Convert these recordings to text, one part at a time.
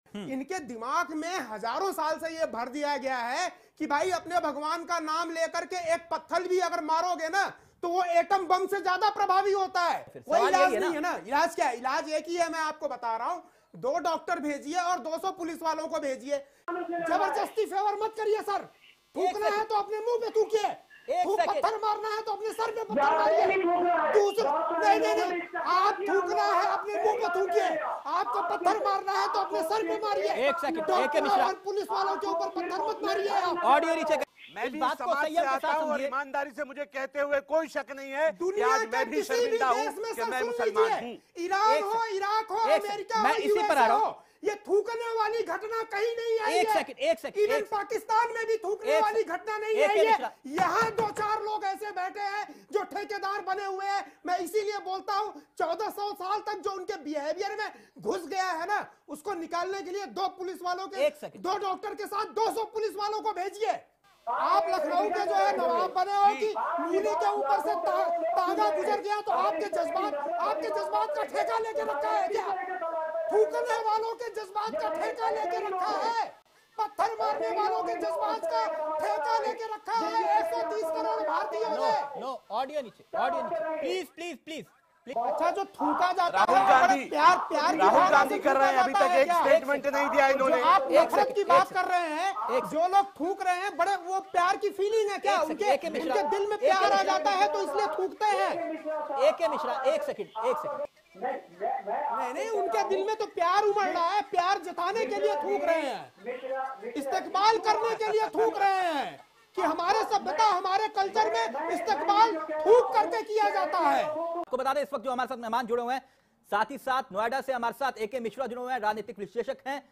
इनके दिमाग में हजारों साल से ये भर दिया गया है कि भाई अपने भगवान का नाम लेकर के एक पत्थर भी अगर मारोगे ना तो वो एटम बम से ज्यादा प्रभावी होता है। कोई इलाज नहीं है ना। इलाज क्या है? इलाज एक ही है, मैं आपको बता रहा हूं। 2 डॉक्टर भेजिए और 200 पुलिस वालों को भेजिए। जबरदस्ती फेवर मत करिए सर। थूकना है तो अपने मुंह पे थूकिए, पत्थर मारना है तो अपने सर पे पत्थर मारिए। दूसरा नहीं, आप थूकना है अपने मुंह पे थूकिए, आपको पत्थर मारना है तो अपने सर पे मारिए। एक सेकंड, और पुलिस वालों के ऊपर पत्थर मत मारिए आप। ऑडियो नीचे। मैं भी समाज से आता हूं और ईमानदारी से मुझे कहते हुए कोई शक नहीं है कि आज मैं भी शर्मिंदा हूं कि मैं मुसलमान हूं। ईरान हो, इराक हो, अमेरिका मैं इसी पर आ रहा हूं। ये थूकने वाली घटना कहीं नहीं आई है। एक सेकंड। इवन पाकिस्तान में भी थूकने वाली घटना नहीं आई है। यहाँ 2-4 लोग ऐसे बैठे हैं जो ठेकेदार बने हुए हैं। मैं इसीलिए बोलता हूँ 1400 साल तक जो उनके बिहेवियर में घुस गया है ना, उसको निकालने के लिए 2 पुलिस वालों के 2 डॉक्टर के साथ 200 पुलिस वालों को भेजिए। आप लखनऊ के जो है नवाब बने हो कि मूली के ऊपर से तागा गुजर गया तो आपके जज्बात का ठेका लेके रखा है क्या? थूकने वालों के जज्बात का ठेका लेके रखा है, पत्थर मारने वालों के जज्बात का ठेका लेके रखा है। 130 करोड़ भारतीयों ने। नो ऑडियो नीचे, प्लीज। अच्छा, जो थूका जाता राहुल है गांधी राहुल गांधी कर रहे हैं, अभी तक एक स्टेटमेंट नहीं दिया इन्होंने। आप नफरत की बात कर रहे हैं, जो लोग थूक रहे हैं बड़े वो प्यार की फीलिंग है क्या? उनके दिल में प्यार आ जाता है तो इसलिए थूकते हैं। एक मिश्रा, एक सेकंड। नहीं, उनके दिल में तो प्यार उमड़ रहा है, प्यार जताने के लिए थूक रहे हैं, इस्तकबाल करने के लिए थूक रहे हैं कि हमारे सभ्यता हमारे कल्चर में इस्तकबाल थूक करके किया जाता है। आपको बता दें इस वक्त जो हमारे साथ मेहमान जुड़े हुए हैं, साथ ही साथ नोएडा से हमारे साथ AK मिश्रा जुड़े हुए हैं, राजनीतिक विश्लेषक हैं,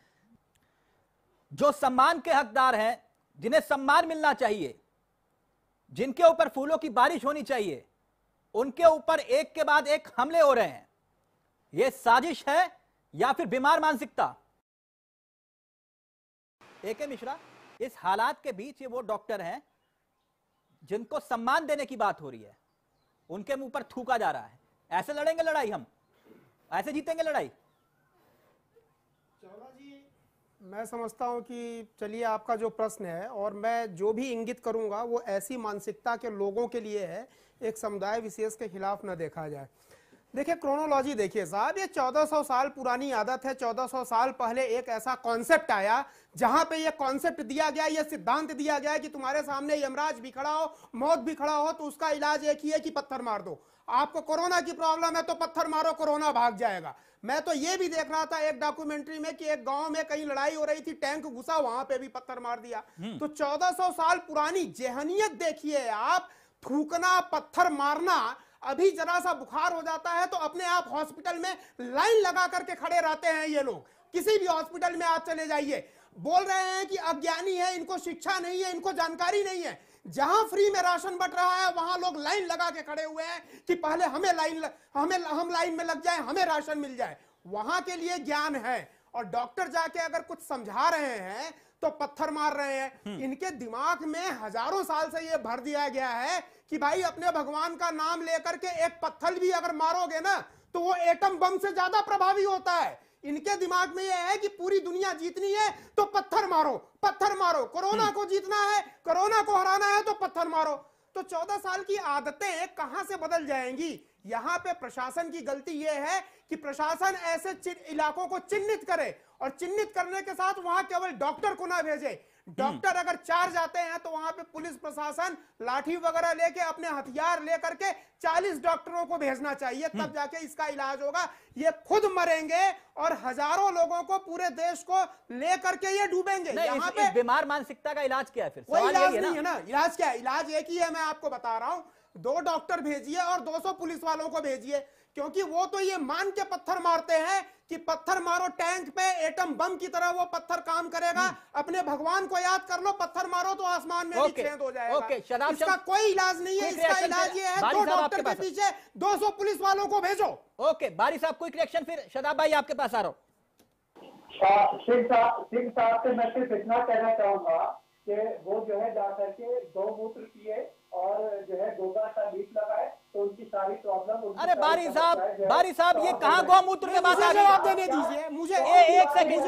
जो सम्मान के हकदार हैं, जिन्हें सम्मान मिलना चाहिए, जिनके ऊपर फूलों की बारिश होनी चाहिए, उनके ऊपर एक के बाद एक हमले हो रहे हैं। यह साजिश है या फिर बीमार मानसिकता? AK मिश्रा, इस हालात के बीच ये वो डॉक्टर हैं जिनको सम्मान देने की बात हो रही है, उनके मुंह पर थूका जा रहा है। ऐसे लड़ेंगे लड़ाई? हम ऐसे जीतेंगे लड़ाई? चौला जी, मैं समझता हूं कि चलिए आपका जो प्रश्न है और मैं जो भी इंगित करूंगा वो ऐसी मानसिकता के लोगों के लिए है, एक समुदाय विशेष के खिलाफ न देखा जाए। देखिए क्रोनोलॉजी देखिए साहब, ये 1400 साल पुरानी आदत है। 1400 साल पहले एक ऐसा कॉन्सेप्ट आया जहां पे ये कॉन्सेप्ट दिया गया, ये सिद्धांत दिया गया कि तुम्हारे सामने यमराज भी खड़ा हो, मौत भी खड़ा हो, तो उसका इलाज एक ही है कि पत्थर मार दो। आपको कोरोना की प्रॉब्लम है तो पत्थर मारो, कोरोना भाग जाएगा। मैं तो ये भी देख रहा था एक डॉक्यूमेंट्री में कि एक गांव में कहीं लड़ाई हो रही थी, टैंक घुसा, वहां पे भी पत्थर मार दिया। तो 1400 साल पुरानी जेहनियत देखिए आप। थूकना, पत्थर मारना, अभी जरा सा बुखार हो जाता है तो अपने आप हॉस्पिटल में लाइन लगा करके खड़े रहते हैं ये लोग। किसी भी हॉस्पिटल में आप चले जाइए, बोल रहे हैं कि अज्ञानी है, इनको शिक्षा नहीं है, इनको जानकारी नहीं है। जहां फ्री में राशन बंट रहा है वहां लोग लाइन लगा के खड़े हुए हैं कि पहले हम लाइन में लग जाए, हमें राशन मिल जाए। वहां के लिए ज्ञान है, और डॉक्टर जाके अगर कुछ समझा रहे हैं तो पत्थर मार रहे हैं। इनके दिमाग में हजारों साल से ये भर दिया गया है कि भाई अपने भगवान का नाम लेकर के एक पत्थर भी अगर मारोगे ना तो वो एटम बम से ज्यादा प्रभावी होता है। इनके दिमाग में यह है कि पूरी दुनिया जीतनी है तो पत्थर मारो, पत्थर मारो। कोरोना को जीतना है, कोरोना को हराना है तो पत्थर मारो। तो 14 साल की आदतें कहां से बदल जाएंगी? यहां पे प्रशासन की गलती यह है कि प्रशासन ऐसे इलाकों को चिन्हित करे, और चिन्हित करने के साथ वहां केवल डॉक्टर को ना भेजे। डॉक्टर अगर 4 जाते हैं तो वहां पे पुलिस प्रशासन लाठी वगैरह लेके, अपने हथियार लेकर के 40 डॉक्टरों को भेजना चाहिए, तब जाके इसका इलाज होगा। ये खुद मरेंगे और हजारों लोगों को, पूरे देश को लेकर के ये डूबेंगे। यहाँ पे बीमार मानसिकता का इलाज क्या है? फिर कोई इलाज नहीं है ना। इलाज क्या है? इलाज एक ही है, मैं आपको बता रहा हूं। 2 डॉक्टर भेजिए और 200 पुलिस वालों को भेजिए, क्योंकि वो तो ये मान के पत्थर मारते हैं कि पत्थर मारो टैंक पे, एटम बम की तरह वो पत्थर काम करेगा। अपने भगवान को याद कर लो, पत्थर मारो तो आसमान में भी छेद हो जाएगा। इसका कोई इलाज नहीं है। इसका इलाज ये है 2 डॉक्टर के पीछे 200 पुलिस वालों को भेजो। ओके बारी साहब, क्विक रिएक्शन। फिर शदाब भाई आपके पास आ रहा हूं। सिंह साहब से मैं सिर्फ इतना कहना चाहूंगा कि वो जो है जा करके गौमूत्र पिए और जो है गोबर का लीक लगा है, तो उनकी सारी प्रॉब्लम। अरे बारी साहब ये कहाँ गौमूत्र के बात आ रही है? जवाब देने दीजिए मुझे। एक सेकंड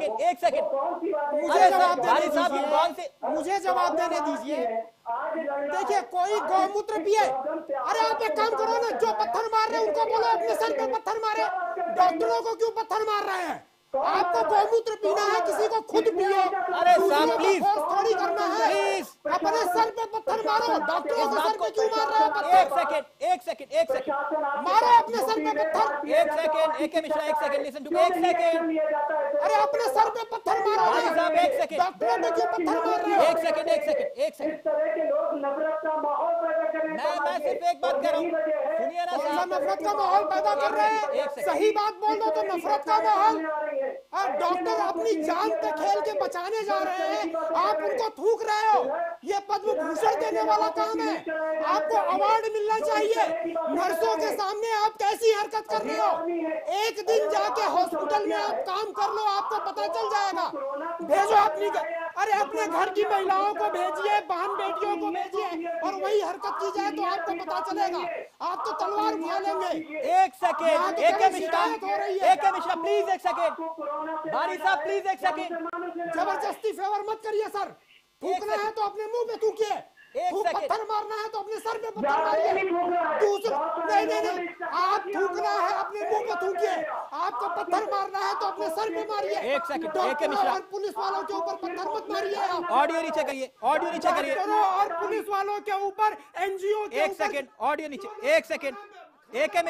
मुझे जवाब बारी साहब देने कौन से दीजिए, मुझे जवाब देने दीजिए। देखिए कोई गौमूत्र पिए, अरे आप एक काम करो ना, जो पत्थर मार रहे हैं उनको बोलो अपने सर पे पत्थर मारे। डॉक्टरों को क्यों पत्थर मार रहे हैं? आपको गौमूत्र पीना है, किसी को खुद पिए। अरे साहब प्लीज थोड़ी करना है, प्लीज अपने सर पे पत्थर मारो। डॉक्टरों के सर पे क्यों मार रहे हो पत्थर? एक सेकंड मारो अपने सर पे पत्थर। AK मिश्रा एक सेकंड लिसन टू एक सेकंड। अरे अपने सर पे पत्थर मारो। भाई साहब एक सेकंड, डॉक्टरों पे क्यों पत्थर मार रहे हो? एक सेकंड इस तरह के लोग नफरत का माहौल पैदा करें। मैं सिर्फ एक बात कर रहा हूँ, सुनिए ना कौन सा साहब। नफरत का माहौल पैदा कर रहे हैं? सही बात बोल दो तो नफरत का माहौल। डॉक्टर अपनी जान पे खेल के बचाने जा रहे हैं, आप उनको थूक रहे हो। ये पद्म भूषण देने वाला काम है, आपको अवार्ड मिलना चाहिए। नर्सों के सामने आप कैसी हरकत कर रहे हो? एक दिन जाके हॉस्पिटल में आप काम कर लो, आपको पता चल जाएगा। भेजो अपनी, अरे अपने घर की महिलाओं को भेजिए, बहन बेटियों को भेजिए, और वही हरकत की जाए तो आपको पता चलेगा। आप तो तलवार उठा लेंगे। एक सेकंड AK मिश्रा प्लीज एक सेकंड। बारी साहब प्लीज एक सेकंड। जबरदस्ती फेवर मत करिए सर। थूकना है तो अपने मुंह पे थूकिए, पत्थर मारना है तो अपने सर पे पत्थर मारिए। नहीं, आप थूकना है अपने मुंह पे थूकिए, आपको पत्थर मारना है तो अपने सर पे मारिए। एक सेकंड AK मिश्रा, और पुलिस वालों के ऊपर पत्थर मत मारिए आप। ऑडियो नीचे करिए, ऑडियो नीचे करिए। और पुलिस वालों के ऊपर, NGO के एक सेकंड, ऑडियो नीचे, एक सेकंड। AK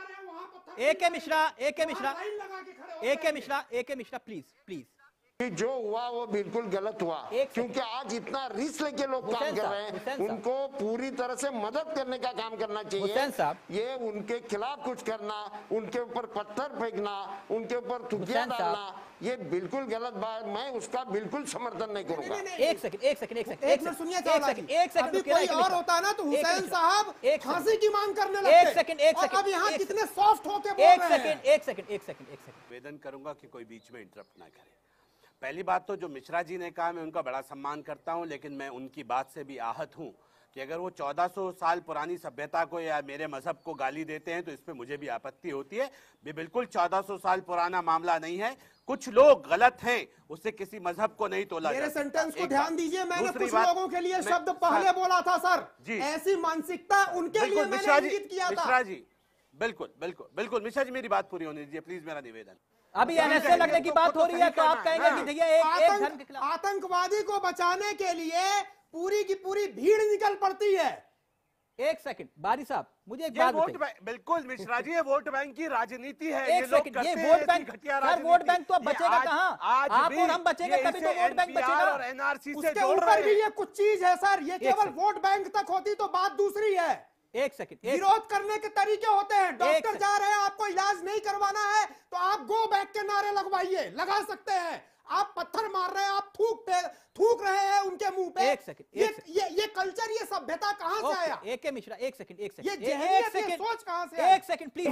Mishra please. कि जो हुआ वो बिल्कुल गलत हुआ, क्योंकि आज इतना रिस्क लेके लोग काम कर रहे हैं, उनको पूरी तरह से मदद करने का काम करना चाहिए। ये उनके खिलाफ कुछ करना, उनके ऊपर पत्थर फेंकना, उनके ऊपर थुकिया डालना, ये बिल्कुल गलत बात। मैं उसका बिल्कुल समर्थन नहीं करूंगा। एक सेकंड सुनिए, अभी कोई और होता ना तो हुसैन साहब फांसी की मांग करने लगते। अब यहाँ कितने सॉफ्ट होके बोल रहे हैं। एक सेकंड निवेदन करूंगा कि कोई बीच में इंटरप्ट ना करे। पहली बात तो जो मिश्रा जी ने कहा, मैं उनका बड़ा सम्मान करता हूं, लेकिन मैं उनकी बात से भी आहत हूं कि अगर वो 1400 साल पुरानी सभ्यता को या मेरे मजहब को गाली देते हैं तो इस पे मुझे भी आपत्ति होती है। ये बिल्कुल 1400 साल पुराना मामला नहीं है। कुछ लोग गलत हैं, उससे किसी मजहब को नहीं तोला मेरे जा सेंटेंस सकता। को ध्यान दीजिए, मैंने दूसरी कुछ बात, लोगों के लिए शब्द पहले बोला था सर जी। ऐसी मानसिकता उनके लिए मैंने इंगित किया था। मिश्रा जी बिल्कुल मिश्रा जी मेरी बात पूरी होने दीजिए प्लीज, मेरा निवेदन। अभी NSA लगने की बात हो रही है तो आप कहेंगे कि भैया एक धर्म के खिलाफ। आतंकवादी को बचाने के लिए पूरी की पूरी भीड़ निकल पड़ती है। एक सेकंड बारी साहब, मुझे एक बात बताइए। बिल्कुल मिश्रा जी, ये वोट बैंक की राजनीति है। एक सेकंड, ये vote bank, sir vote bank तो अब बचेगा कहाँ? आप और हम बचेंगे तभी तो वोट बैंक बचेगा। और NRC से उसके ऊपर भी ये कुछ चीज है सर, ये केवल वोट बैंक तक होती तो बात दूसरी है। एक सेकंड, विरोध करने के तरीके होते हैं। डॉक्टर जा रहे हैं, आपको इलाज नहीं करवाना है तो आप गो बैक के नारे लगवाइए, लगा सकते हैं। आप पत्थर मार रहे हैं, आप थूक रहे हैं उनके मुंह पे। एक सेकंड, ये कल्चर, ये सभ्यता कहां से आया? AK मिश्रा एक सेकंड, ये जहनीत, ये सोच कहां से आई? एक सेकंड प्लीज।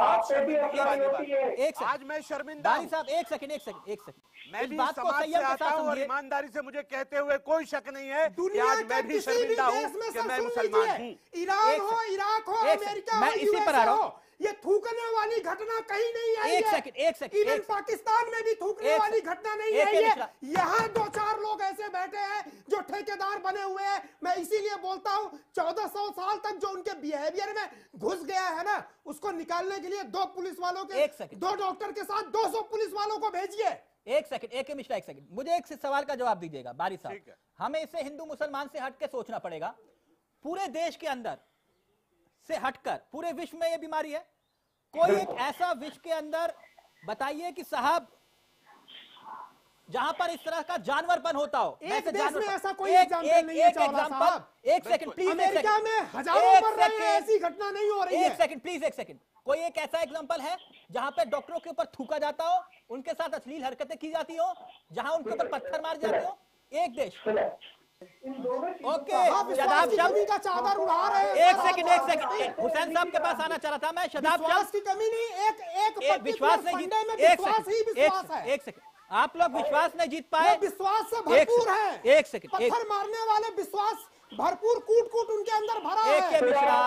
आज मैं शर्मिंदा बारी साहब एक सेकंड। मैं भी समाज से आता हूं और ईमानदारी से मुझे कहते हुए कोई शक नहीं है कि आज मैं भी शर्मिंदा हूं कि मैं मुसलमान हूं। ईरान हो, इराक हो, अमेरिका हो, USA हो, ये थूकने वाली घटना कहीं नहीं आई है। एक सेकंड। इवन पाकिस्तान में भी थूकने वाली घटना नहीं आई है। यहाँ 2-4 लोग ऐसे बैठे हैं जो ठेकेदार बने हुए हैं। मैं इसीलिए बोलता हूँ 1400 साल तक जो उनके बिहेवियर में घुस गया है ना, उसको निकालने के लिए 2 पुलिस वालों के, 2 डॉक्टर के साथ 200 पुलिस वालों को भेजिए। एक सेकंड AK मिश्रा, एक सेकंड, मुझे एक सवाल का जवाब दीजिएगा बारी साहब। हमें इसे हिंदू मुसलमान से हट के सोचना पड़ेगा। पूरे देश के अंदर से हटकर पूरे विश्व में यह बीमारी है? कोई एक ऐसा विश्व के अंदर बताइए कि साहब जहां पर इस तरह का जानवरपन होता हो। एक देश में ऐसा कोई एग्जांपल नहीं है साहब। एक सेकंड प्लीज। अमेरिका में हजारों मर रहे हैं, ऐसी घटना नहीं हो रही है। एक सेकंड प्लीज, एक सेकंड। कोई एक ऐसा एग्जांपल है जहां पे डॉक्टरों के ऊपर थूका जाता हो, उनके साथ अश्लील हरकतें की जाती हो, जहां उनके ऊपर पत्थर मार जाते हो? एक देश। ओके, शदाब शब्द का चादर उड़ा रहे हैं। एक सेकंड हुसैन साहब के पास आना चाह रहा था मैं। शदाब विश्वास की कमी नहीं, एक विश्वास नहीं, विश्वास ही विश्वास है। एक सेकंड आप लोग विश्वास नहीं जीत पाए। विश्वास से भरपूर है। एक सेकंड, पत्थर मारने वाले विश्वास भरपूर कूट कूट उनके अंदर भरा है। एक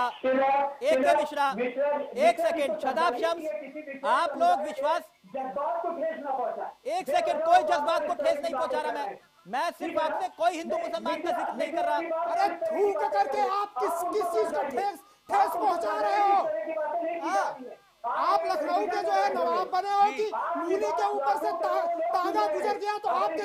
मिश्रा, एक सेकंड, शदाब शम्स, आप लोग विश्वास, जज्बात को ठेस ना पहुंचा। एक सेकंड, कोई जज्बात को ठेस नहीं पहुंचा रहा। मैं सिर्फ आपसे कोई हिंदू मुसलमान का जिक्र नहीं कर रहा। अरे थूक करके आप किस चीज को ठेस पहुंचा रहे हो? आप लखनऊ के जो है नवाब बने हो कि मूली के ऊपर से तांगा गुजर गया तो आपके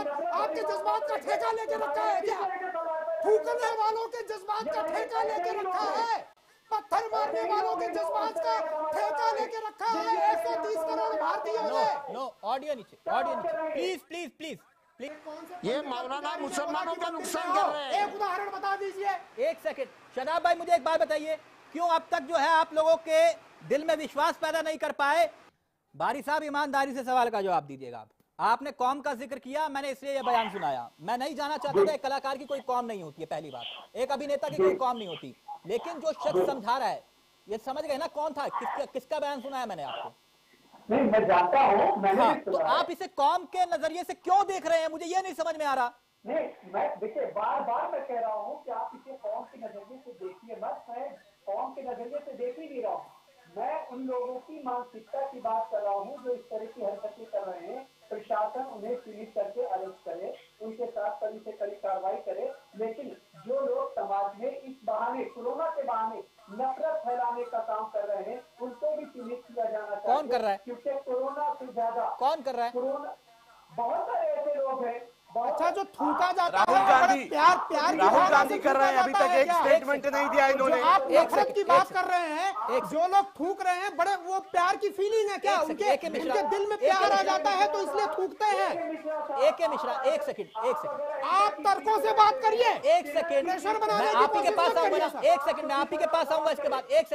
जज्बात का ठेका लेके रखा है क्या? थूकने वालों के जज्बात का ठेका लेके रखा है, पत्थर मारने वालों के जज्बात का ठेका लेके रखा है। 130 करोड़ भारतीयों ने। नो ऑडियो नीचे, प्लीज प्लीज प्लीज प्लीज। ये मौलाना मुसलमानों का नुकसान कर रहे हैं। एक उदाहरण बता दीजिए। एक सेकंड, शदाब भाई मुझे एक बात बताइए, क्यों अब तक जो है आप लोगों के दिल में विश्वास पैदा नहीं कर पाए? बारी साहब ईमानदारी से सवाल का जवाब दीजिएगा। आपने कौम का जिक्र किया, मैंने इसलिए यह बयान सुनाया। मैं नहीं जाना चाहता था, एक कलाकार की कोई कौम नहीं होती है, पहली बात, एक अभिनेता की कोई कौम नहीं होती, लेकिन जो शख्स समझा रहा है, ये समझ गए ना कौन था, किसका बयान सुनाया मैंने आपको? नहीं, मैं जानता हूँ, मैंने हाँ, तो आप इसे कौम के नजरिए से क्यों देख रहे हैं, मुझे ये नहीं समझ में आ रहा। नहीं, मैं देखिए बार बार मैं कह रहा हूँ कि आप इसे कौम के नजरिए से देखिए मत। मैं कौम के नजरिए से देख ही नहीं रहा हूँ। मैं उन लोगों की मानसिकता की बात कर रहा हूँ जो इस तरह की हरकतें कर रहे हैं। प्रशासन उन्हें चिन्हित करके अरेस्ट करे, उनके साथ कड़ी से कड़ी कार्रवाई करे, लेकिन जो लोग समाज में इस बहाने, कोरोना के बहाने नफरत फैलाने का काम कर रहे हैं, उनको भी चिन्हित किया जाना चाहिए। कौन कर रहा है? क्योंकि कोरोना से ज्यादा कौन कर रहा है? कोरोना, बहुत सारे ऐसे लोग हैं। अच्छा, जो थूका जाता है राहुल गांधी, प्यार राहुल गांधी कर रहे हैं, अभी तक एक स्टेटमेंट नहीं दिया इन्होंने। आप नफरत की बात कर रहे हैं, जो लोग थूक रहे हैं, बड़े वो प्यार की फीलिंग है क्या? उनके दिल में प्यार आ जाता है तो इसलिए थूकते हैं। एक मिश्रा, एक सेकंड, आप तर्कों से बात करिए। एक सेकंड, प्रेशर मैं बनाने आप ही के पास आऊंगा, एक सेकंड, मैं आप ही के पास आऊंगा इसके बाद। एक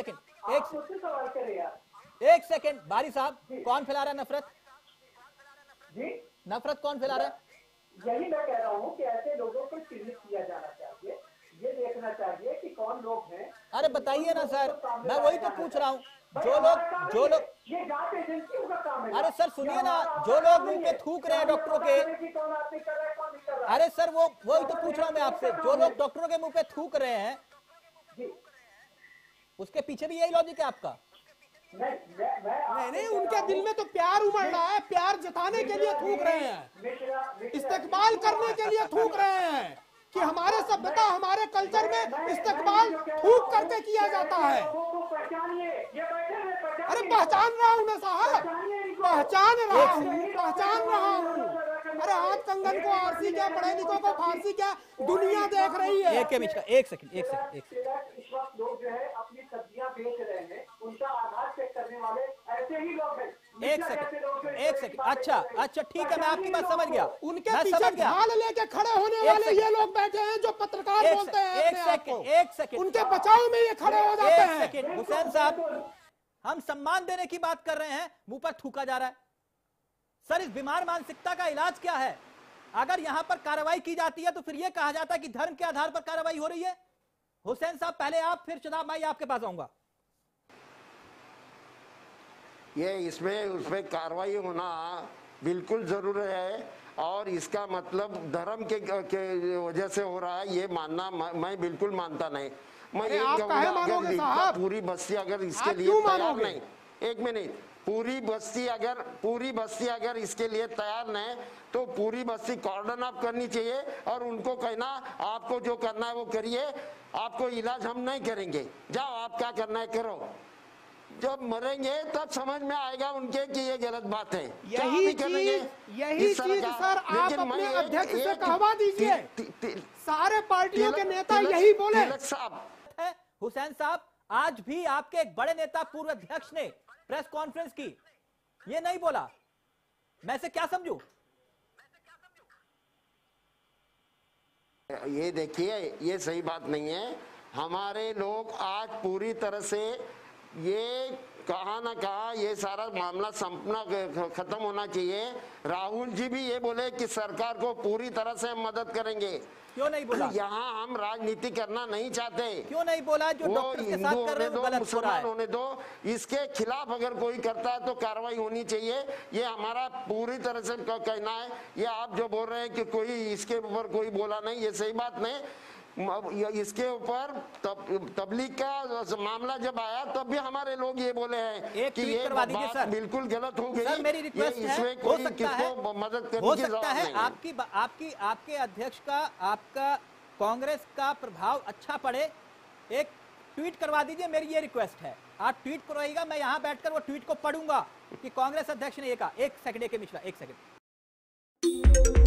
सेकंड, बारी साहब, कौन फैला रहा है नफरत? नफरत कौन फैला रहा है? यही मैं कह रहा हूँ कि ऐसे लोगों को चिन्हित किया जाना चाहिए, ये देखना चाहिए कि कौन लोग हैं। अरे बताइए ना सर, मैं वही तो पूछ रहा हूँ। जो लोग ये जांच एजेंसियों का काम है। अरे सर सुनिए ना, जो लोग मुंह पे थूक रहे हैं डॉक्टरों के, अरे सर वही तो पूछ रहा हूँ मैं आपसे, जो लोग डॉक्टरों के मुंह पे थूक रहे हैं, उसके पीछे भी यही लॉजिक है आपका? नहीं, उनके दिल में तो प्यार उमड़ रहा है, प्यार जताने के लिए थूक रहे हैं, इस्तेकबाल करने के लिए थूक रहे हैं कि हमारे सभ्यता, हमारे कल्चर में इस्तेकबाल थूक करके किया जाता है। अरे पहचान रहा हूँ मैं साहब, पहचान रहा हूँ। अरे हाथ कंगन को आरसी क्या, पढ़े लिखों को फारसी क्या, दुनिया देख रही है। एक सेकंड। इस वक्त लोग जो है अपनी सब्जियां बेच रहे हैं, उनका आधार चेक करने वाले ऐसे ही लोग हैं। एक सेकंड, अच्छा ठीक है, मैं आपकी बात समझ गया। उनके पीछे ढाल लेके खड़े होने वाले ये लोग बैठे हैं जो पत्रकार बोलते हैं। एक सेकंड, उनके बचाव में ये खड़े हो जाते हैं। एक सेकंड, हुसैन साहब, हम सम्मान देने की बात कर रहे हैं, मुंह पर थूका जा रहा है। सर, इस बीमार मानसिकता का इलाज क्या है? अगर यहां पर कार्रवाई की जाती है तो फिर यह कहा जाता है कि धर्म के आधार पर कार्रवाई हो रही है। हुसैन साहब पहले आप, फिर शदाब भाई आपके पास आऊंगा। ये उसमें कार्रवाई होना बिल्कुल जरूर है, और इसका मतलब धर्म के वजह से हो रहा है, ये मानना मैं बिल्कुल मानता नहीं। मैं ये कहूँगा, अगर पूरी बस्ती अगर इसके लिए तैयार नहीं, एक मिनट, पूरी बस्ती अगर इसके लिए तैयार नहीं तो पूरी बस्ती कॉर्डन अप करनी चाहिए और उनको कहना आपको जो करना है वो करिए, आपको इलाज हम नहीं करेंगे, जाओ आप क्या करना है करो। जब मरेंगे तब समझ में आएगा उनके कि ये गलत बात है। यही चीज सर आप अपने अध्यक्ष से कहवा दीजिए। सारे पार्टियों के नेता यही बोले। हुसैन साहब, आज भी आपके एक बड़े नेता पूर्व अध्यक्ष ने प्रेस कॉन्फ्रेंस की, ये नहीं बोला, मैं इसे क्या समझूं? ये देखिए, ये सही बात नहीं है। हमारे लोग आज पूरी तरह से ये कहा ना कहा ये सारा मामला संपना खत्म होना चाहिए। राहुल जी भी ये बोले कि सरकार को पूरी तरह से हम मदद करेंगे। क्यों नहीं बोला? यहाँ हम राजनीति करना नहीं चाहते। क्यों नहीं बोला? जो डॉक्टर के साथ कर रहे हैं वो गलत हो रहा है। मुसलमान होने दो, इसके खिलाफ अगर कोई करता है तो कार्रवाई होनी चाहिए। ये हमारा पूरी तरह से कहना है। ये आप जो बोल रहे हैं कि कोई इसके ऊपर कोई बोला नहीं, ये सही बात नहीं। इसके ऊपर तबलीग का मामला जब आया तब भी हमारे लोग ये बोले हैं कि ये बात बिल्कुल गलत हो गई। सर मेरी रिक्वेस्ट है, हो सकता है मदद करने की जरूरत नहीं है। आपके अध्यक्ष का, आपका कांग्रेस का प्रभाव अच्छा पड़े, एक ट्वीट करवा दीजिए, मेरी ये रिक्वेस्ट है। आप ट्वीट करवाइएगा, मैं यहाँ बैठकर वो ट्वीट को पढ़ूंगा कि कांग्रेस अध्यक्ष ने ये कहा। एक सेकंड, एक मिश्रा, एक सेकंड।